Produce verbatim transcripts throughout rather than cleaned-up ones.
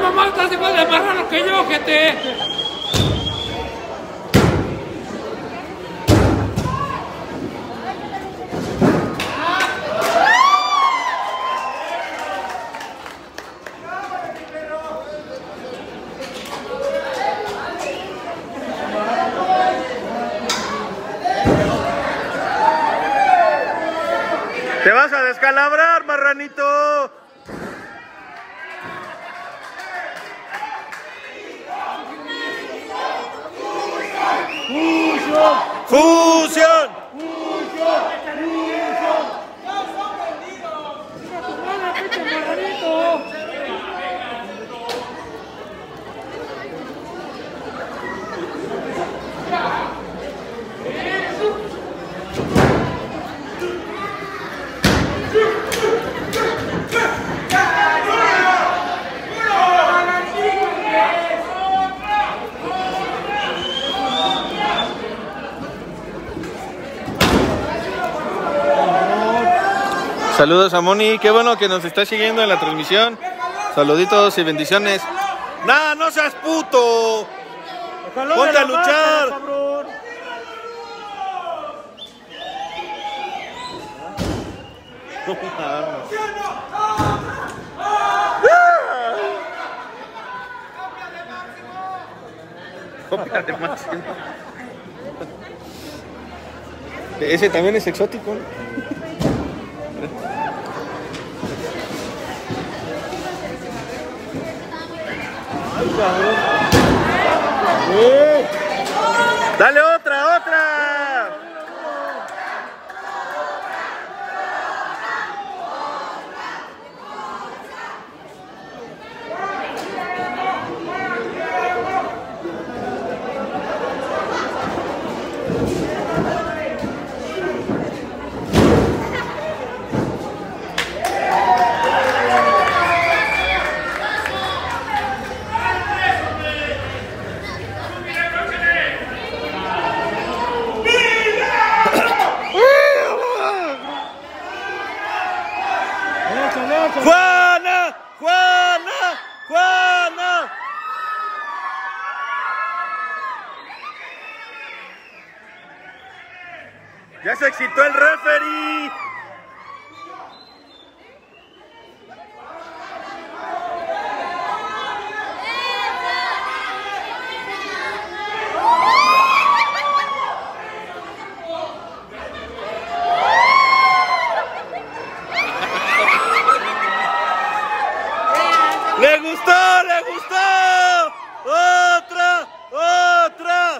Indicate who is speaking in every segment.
Speaker 1: nomás estás igual de marrano que yo, gente.
Speaker 2: ¡Te vas a descalabrar, marranito! ¡Fusión! ¡Fusión! Saludos a Moni, qué bueno que nos está siguiendo en la transmisión. Saluditos y bendiciones. ¡Nah, no seas puto! ¡Ponte a luchar! Cabrón. Copia de Máximo. Ese también es exótico, ¿no? ¡Dale otra, otra! ¡Juana! ¡Juana! ¡Juana! ¡Ya se excitó el referee! ¡Le gustó! ¡Le gustó! ¡Otra! ¡Otra!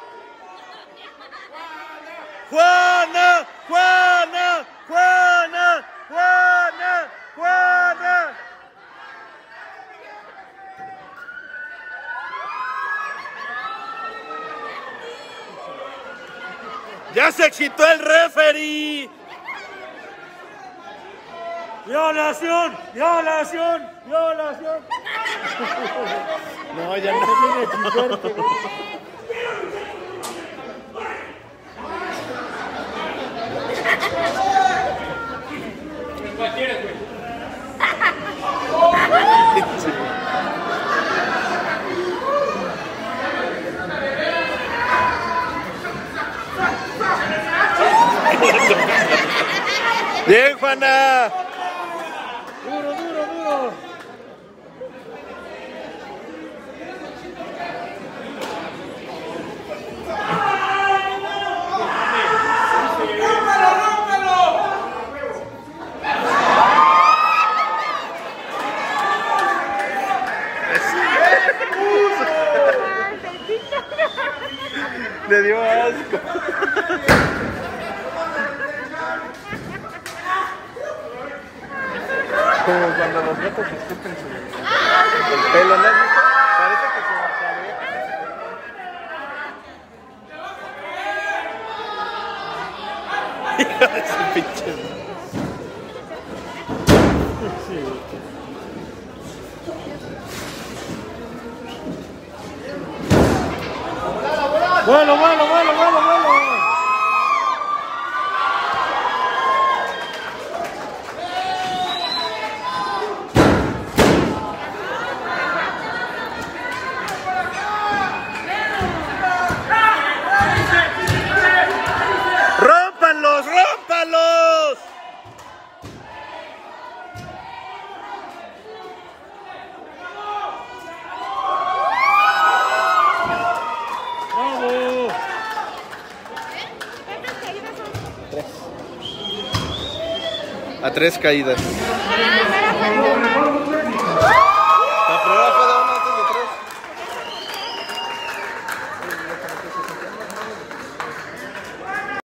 Speaker 2: ¡Juana! ¡Juana! ¡Juana! ¡Juana! ¡Juana! ¡Ya se excitó el referee! ¡Violación! ¡Violación! ¡Violación! No, ya no viene fuerte.
Speaker 1: ¿Cuál tienes, güey?
Speaker 2: ¡Bien, Juana!
Speaker 1: ¡Duro, duro, duro!
Speaker 2: Le dio asco. Como cuando los gatos escupen su el pelo, ¿no? Parece que se va a Hijo de su pinche.
Speaker 1: ¡Vuelo, vuelo, vuelo, vuelo, vuelo!
Speaker 2: a tres caídas.
Speaker 3: Ah,